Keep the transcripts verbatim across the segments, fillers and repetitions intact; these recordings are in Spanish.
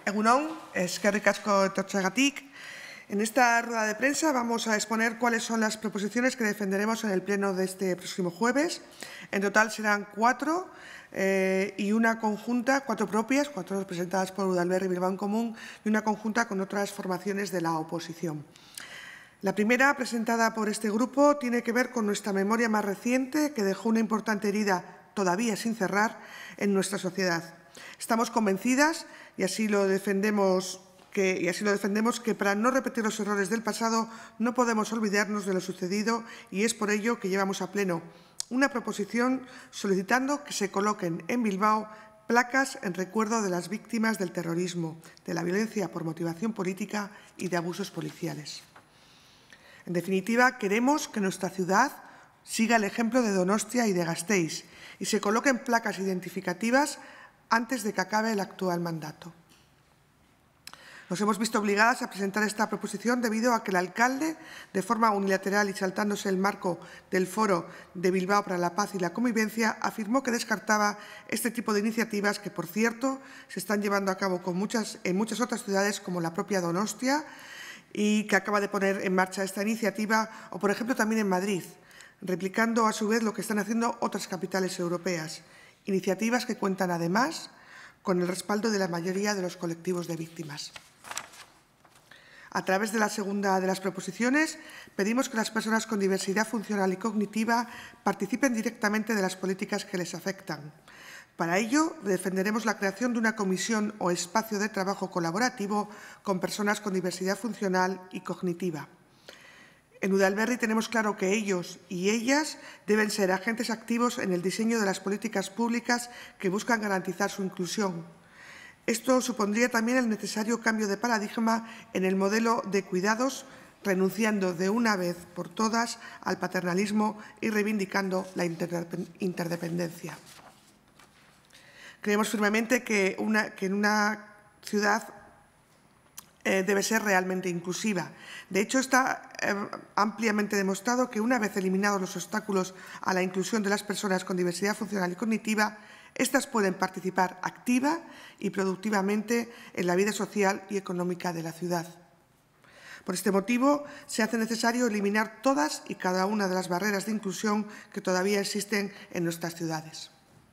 Egunon, eskerrik asko etortzeagatik. En esta rueda de prensa vamos a exponer cuáles son las proposiciones que defenderemos en el pleno de este próximo jueves. En total serán cuatro eh, y una conjunta, cuatro propias, cuatro presentadas por Udalberri Bilbao en Común y una conjunta con otras formaciones de la oposición. La primera, presentada por este grupo, tiene que ver con nuestra memoria más reciente, que dejó una importante herida todavía sin cerrar en nuestra sociedad. Estamos convencidas, y así lo defendemos, que, y así lo defendemos, que para no repetir los errores del pasado no podemos olvidarnos de lo sucedido, y es por ello que llevamos a pleno una proposición solicitando que se coloquen en Bilbao placas en recuerdo de las víctimas del terrorismo, de la violencia por motivación política y de abusos policiales. En definitiva, queremos que nuestra ciudad siga el ejemplo de Donostia y de Gasteiz y se coloquen placas identificativas antes de que acabe el actual mandato. Nos hemos visto obligadas a presentar esta proposición debido a que el alcalde, de forma unilateral y saltándose el marco del Foro de Bilbao para la Paz y la Convivencia, afirmó que descartaba este tipo de iniciativas que, por cierto, se están llevando a cabo con muchas, en muchas otras ciudades como la propia Donostia y que acaba de poner en marcha esta iniciativa, o por ejemplo también en Madrid, replicando a su vez lo que están haciendo otras capitales europeas. Iniciativas que cuentan, además, con el respaldo de la mayoría de los colectivos de víctimas. A través de la segunda de las proposiciones, pedimos que las personas con diversidad funcional y cognitiva participen directamente de las políticas que les afectan. Para ello, defenderemos la creación de una comisión o espacio de trabajo colaborativo con personas con diversidad funcional y cognitiva. En Udalberri tenemos claro que ellos y ellas deben ser agentes activos en el diseño de las políticas públicas que buscan garantizar su inclusión. Esto supondría también el necesario cambio de paradigma en el modelo de cuidados, renunciando de una vez por todas al paternalismo y reivindicando la interdependencia. Creemos firmemente que, una, que en una ciudad Eh, debe ser realmente inclusiva. De hecho, está eh, ampliamente demostrado que una vez eliminados los obstáculos a la inclusión de las personas con diversidad funcional y cognitiva, éstas pueden participar activa y productivamente en la vida social y económica de la ciudad. Por este motivo, se hace necesario eliminar todas y cada una de las barreras de inclusión que todavía existen en nuestras ciudades.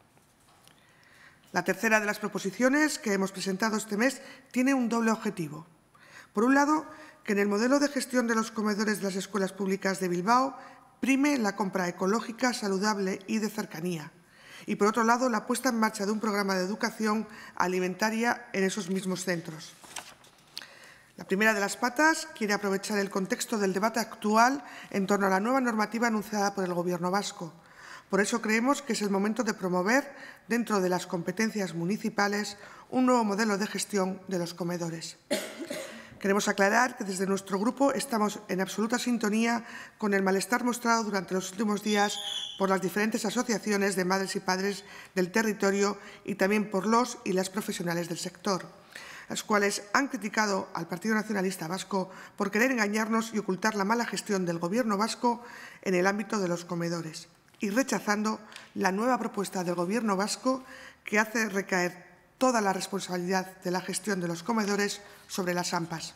La tercera de las proposiciones que hemos presentado este mes tiene un doble objetivo. Por un lado, que en el modelo de gestión de los comedores de las escuelas públicas de Bilbao prime la compra ecológica, saludable y de cercanía. Y, por otro lado, la puesta en marcha de un programa de educación alimentaria en esos mismos centros. La primera de las patas quiere aprovechar el contexto del debate actual en torno a la nueva normativa anunciada por el Gobierno vasco. Por eso creemos que es el momento de promover, dentro de las competencias municipales, un nuevo modelo de gestión de los comedores. Queremos aclarar que desde nuestro grupo estamos en absoluta sintonía con el malestar mostrado durante los últimos días por las diferentes asociaciones de madres y padres del territorio y también por los y las profesionales del sector, las cuales han criticado al Partido Nacionalista Vasco por querer engañarnos y ocultar la mala gestión del Gobierno vasco en el ámbito de los comedores, y rechazando la nueva propuesta del Gobierno vasco que hace recaer toda la responsabilidad de la gestión de los comedores sobre las AMPAs.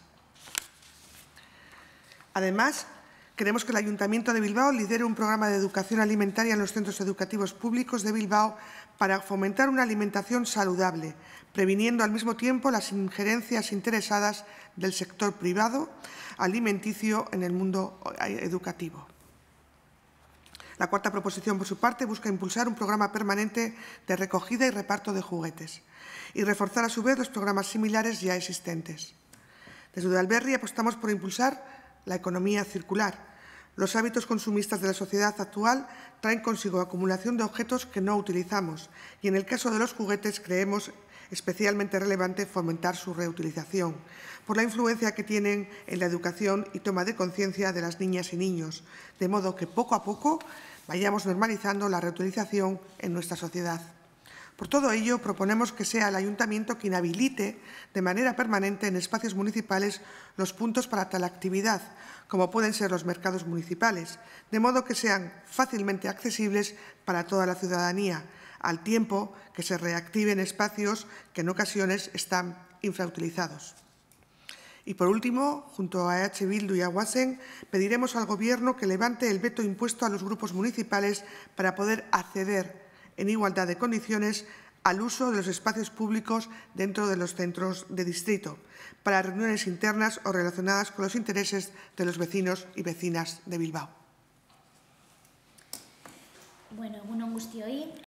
Además, queremos que el Ayuntamiento de Bilbao lidere un programa de educación alimentaria en los centros educativos públicos de Bilbao para fomentar una alimentación saludable, previniendo al mismo tiempo las injerencias interesadas del sector privado alimenticio en el mundo educativo. La cuarta proposición, por su parte, busca impulsar un programa permanente de recogida y reparto de juguetes y reforzar, a su vez, los programas similares ya existentes. Desde Udalberri apostamos por impulsar la economía circular. Los hábitos consumistas de la sociedad actual traen consigo acumulación de objetos que no utilizamos y, en el caso de los juguetes, creemos especialmente relevante fomentar su reutilización, por la influencia que tienen en la educación y toma de conciencia de las niñas y niños, de modo que poco a poco vayamos normalizando la reutilización en nuestra sociedad. Por todo ello, proponemos que sea el Ayuntamiento quien habilite de manera permanente en espacios municipales los puntos para tal actividad, como pueden ser los mercados municipales, de modo que sean fácilmente accesibles para toda la ciudadanía, al tiempo que se reactiven espacios que en ocasiones están infrautilizados. Y, por último, junto a E H Bildu y a Guasen, pediremos al Gobierno que levante el veto impuesto a los grupos municipales para poder acceder en igualdad de condiciones al uso de los espacios públicos dentro de los centros de distrito, para reuniones internas o relacionadas con los intereses de los vecinos y vecinas de Bilbao. Bueno, egun on guztioi.